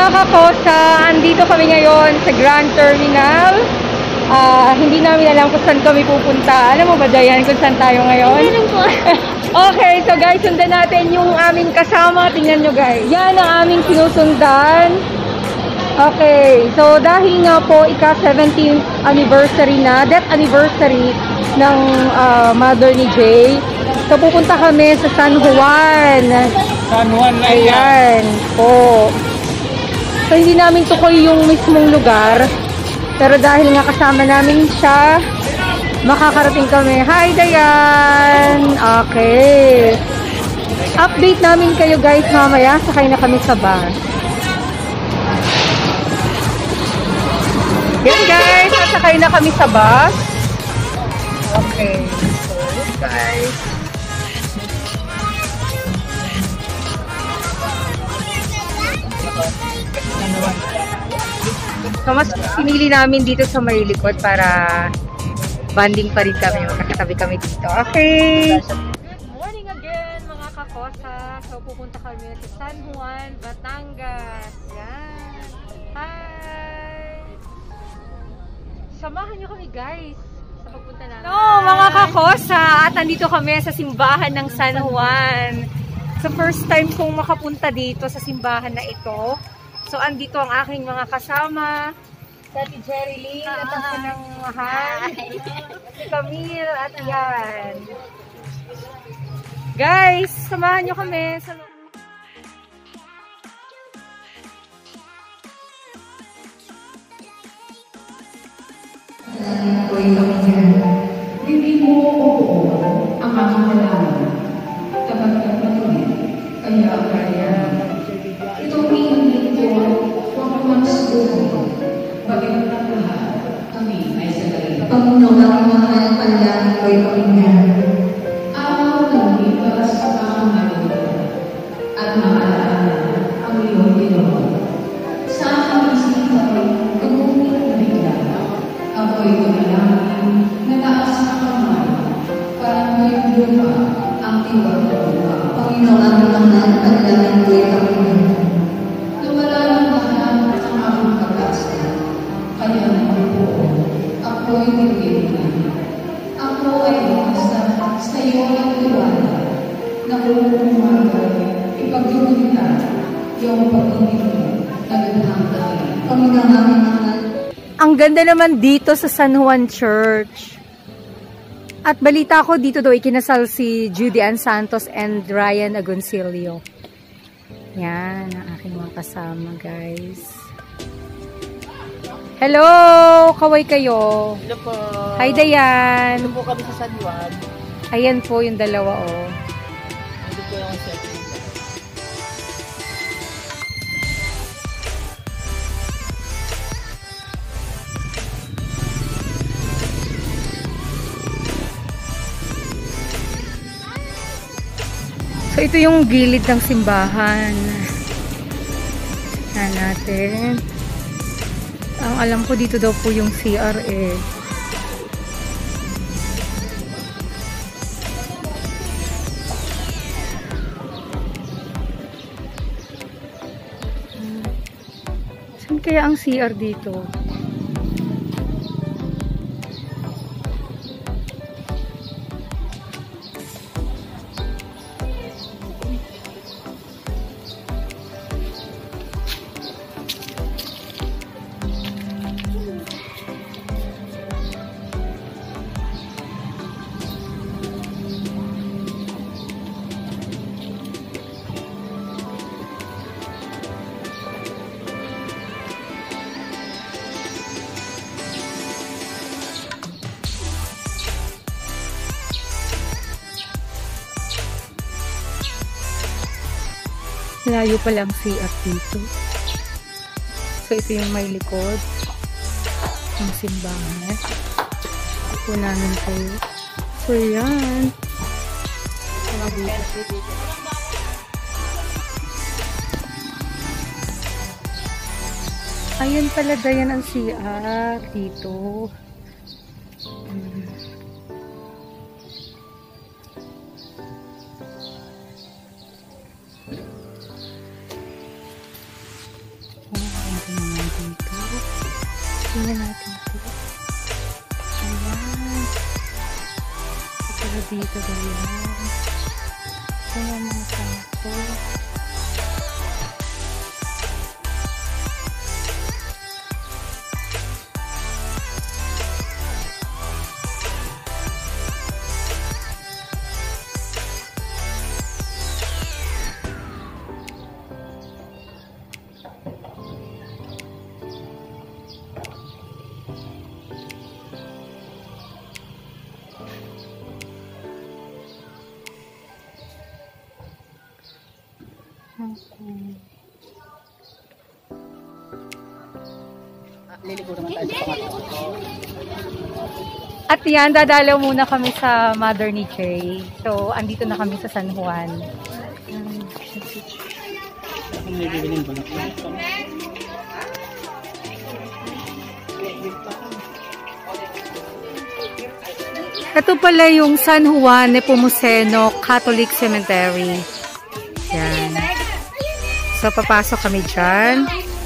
kakosa, andito kami ngayon sa Grand Terminal. Hindi namin alam kung saan kami pupunta. Alam mo ba, Dayan, kung saan tayo ngayon? Hindi po. Okay, so guys, sundan natin yung aming kasama. Tingnan nyo guys. Yan ang aming sinusundan. Okay, so dahil nga po ika-17th anniversary na, death anniversary ng mother ni Jay. So pupunta kami sa San Juan. San Juan na yan. Ayan po. So hindi namin tukoy yung mismong lugar. Pero dahil nga kasama namin siya, makakarating kami. Hi, Dayan! Okay. Update namin kayo guys mamaya. Sakay na kami sa bus. Yan guys, sakay na kami sa bus. Okay. So, guys. So, mas pinili namin dito sa may likod para banding pa rin kami. Magkakatabi kami dito. Okay. Good morning again mga kakosa. So, pupunta kami sa San Juan, Batangas. Yan. Hi! Samahan nyo kami guys sa pagpunta namin. So, mga kakosa, at nandito kami sa simbahan ng San Juan. So, first time kong makapunta dito sa simbahan na ito. So, andito ang aking mga kasama. Tati Jerilyn at ang kanang mahal. Si Camille at yan. Guys, samahan nyo kami sa hindi mo oo ang aking nalaman. Tapat na patuloy. Kaya itong inulit ko, huwag naman siguro. Bagay na lahat, kami ay sa galing. Panginoon ang mahal panalangin ko'y pakinggan. Araw ng lipas ang ngayon at maalala ang iyong Pinoon. Sa aking isipan ko'y pag-umit na bigla. Ako'y tumalangin na taas ang kamay para ngayong lupa ang tiwag na lupa. Panginoon ang mahal panalangin ko'y pakinggan. Nawala ng lahat ang aking pag-asa. Kaya naman po, ako'y nililihan. Ako ay umasa sa iyo ang tiwala na kung umagay, ipagdudulita yung pag-ibig mo na ganang tayo. Panginoon ang mahal. Ang ganda naman dito sa San Juan Church. At balita ko dito daw ikinasal si Judy Ann Santos and Ryan Agoncillo. Yan ang aking mga kasama guys. Hello! Kaway kayo. Hello po. Hi Dayan. Ito po kami sa San Juan. Ayan po yung dalawa oh. Ito po yung selfie. So ito yung gilid ng simbahan. Tignan natin. Ang alam ko dito daw po yung CR eh. Saan kaya ang CR dito? Layo pa lang CR dito. So, ito yung may likod. Ang simbahan. Ito namin kayo. So, yan. Ayan pala, Dayan ang CR dito. Tingnan natin ito. Ayan. Ito dito ba yan? Ayan mga santo. Liliko naman tayo sa At yan, dadalaw muna kami sa mother ni Jay. So, andito na kami sa San Juan. Kung may bibilin ko na. Ito pala yung San Juan Nepomuceno Catholic Cemetery. Yan. So, papasok kami dyan.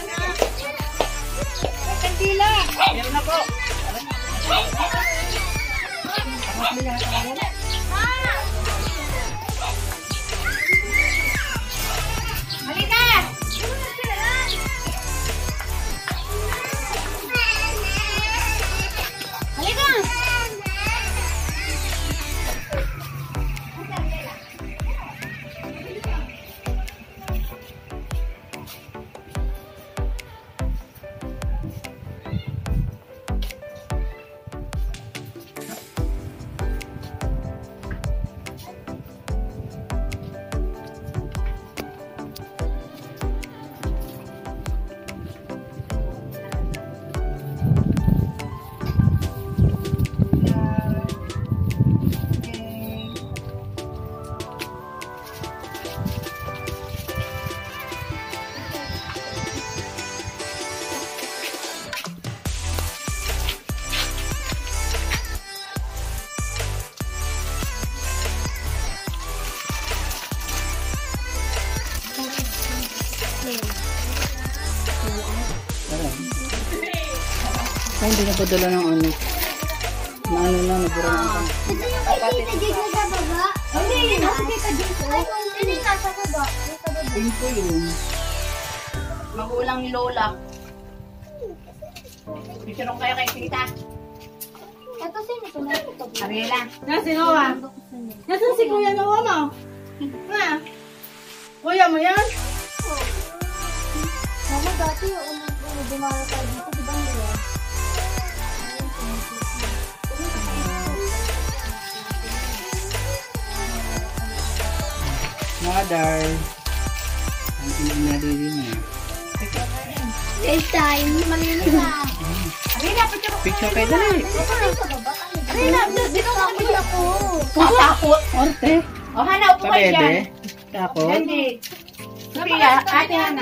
Ay, hindi na padala ng ano. Maano na, nabura na ang pinto yun. Magulang ni Lola. Pichirong kayo kay Tita. Ito sino ito na ito? Ariela. Nasi Noah? Nasaan si Kuya Noah mo? Ha? Kuya mo yan? Mama, dati yung dumara tayo dito, di ba nila? Mother. Ang pinag-nadiri niya. FaceTime, malinis na. Ariela, pichirong. Picture kayo dali. Arena, dito ako. Takot. Orte. O, Hana, upo kayo dyan. Pabebe. Takot. Hindi. Sophia, ate Hana.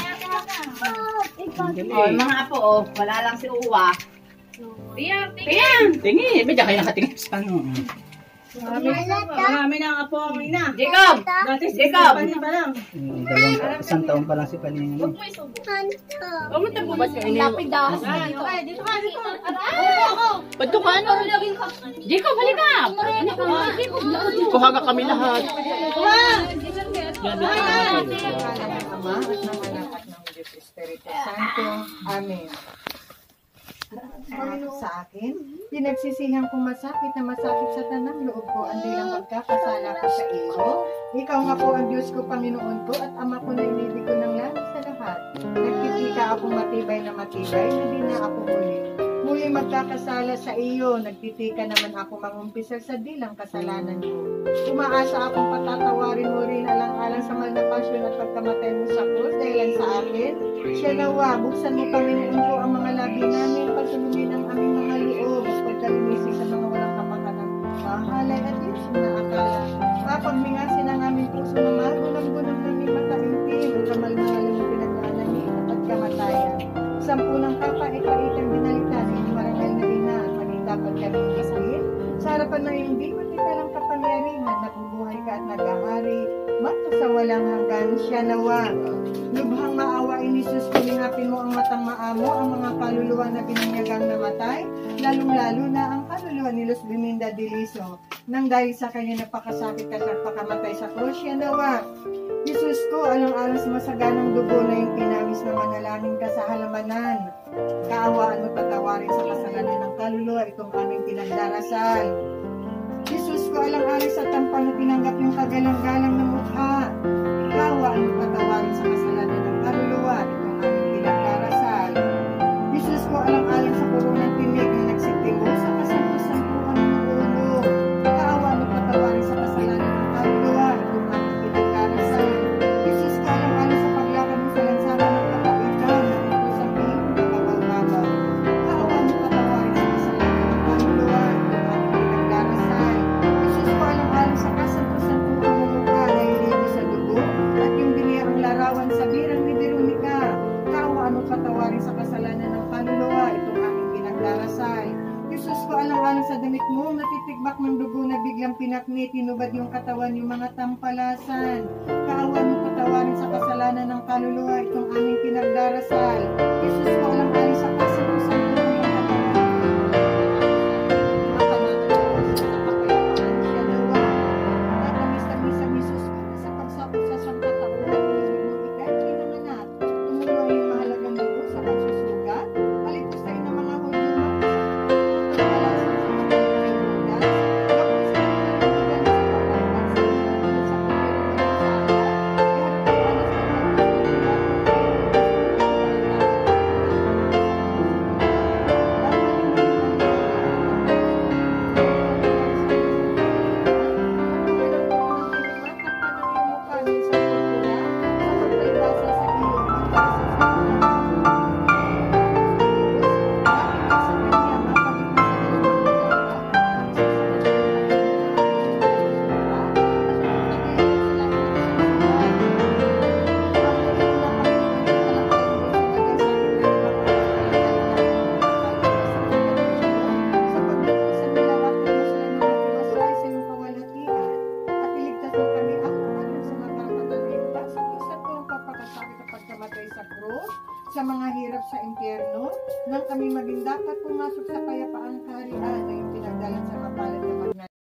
Ang galing. O, mga apo, wala lang si Uwa. Piyang. Tingi. Medya kayo nakatingin sa ano. Marami na ang apo ang ina. Jacob. Dati si Jacob. Pani pa lang. Isang taon pa lang si Paling. Pumunta po ba siya? Lapidas. Okay, dito ka, dito ka. Ba't ka ano? Jacob, halika. Kuha ka kami lahat. Ama at ng Anak at ng Diyos Espiritu Santo. Amen. Sa akin, pinagsisihan kong masakit sa tanang loob ko ang dilang pagkakasala ko sa iyo. Ikaw nga po ang Diyos ko, Panginoon ko, at Ama ko na inibig ko ng langit sa lahat. Nagtitika akong matibay na hindi na ako huli. Muli magkakasala sa iyo, nagtitika naman ako mangumpisal sa dilang kasalanan ko. Umaasa akong patatawarin mo rin alang-alang sa mahal na pasyon at pagkamatay mo sa krus dahilan sa akin. Siya nawa, buksan mo Panginoon ko ang mga labi namin, pasunumin ang aming mga loob at pagkalimisi sa mga walang kapakanan. Mahalay at Diyos na akala. Mapagmingasin ang aming puso na magulang-gulang namin mataimtim ang kamalmahalan ng pinagdaanan at pagkamatayan. Sampunang kapait-paitang binalitan ng marangal na ina at maging dapat kami isahin. Sa harapan ng iyong di matika ng kapangyarihan, nabubuhay ka at nag-ahari, magto sa walang hanggan siya nawa. Lubhang maawa Panginoon Jesus, kulingapin mo ang matang maamo, ang mga kaluluwa na binanyagang namatay, lalong-lalo na ang kaluluwa ni Luz Biminda Diliso, nang dahil sa kanya napakasakit at napakamatay sa krus, yan nawa. Jesus ko, alang-alang sa masaganang dugo na yung pinawis na manalangin ka sa halamanan. Kaawaan mo patawarin sa kasalanan ng kaluluwa itong aming pinagdarasal. Jesus ko, alang-alang sa tampang na tinanggap yung kagalang-galang na mukha. Kaawaan mo patawarin sa kasalanan ng kaluluwa itong aming pinagdarasal. Jesus ko, alang-alang sa kurunang tinig na nagsitibo sa kasampu-sampuan ng ulo. Kaawaan mo patawarin sa kasalanan ng kaluluwa itong aming pinagdarasal. Jesus ko, alang-alang sa paglakad mo sa lansangan ng kapaitan na ito sa pihing nakabaw-babaw. Kaawaan mo patawarin sa kasalanan ng kaluluwa itong aming pinagdarasal. Jesus ko, alang-alang sa kasampu-sampuan ng mukha na iligo sa dugo at yung biniyang larawan sa birang ni Veronica. Kaawaan mo patawarin sa kasalanan ng kaluluwa itong aming pinagdarasal. Jesus ko, alang-alang sa damit mo natitigbak ng dugo na biglang pinakni, tinubad yung katawan yung mga tampalasan. Kaawaan mo patawarin sa kasalanan ng kaluluwa itong aming pinagdarasal. Jesus ko, alang-alang sa kasampu-sampuan ng sa mga hirap sa impyerno, nang kami maging dapat pumasok sa kayapaang kaharian na yung pinagdalan sa kapalat na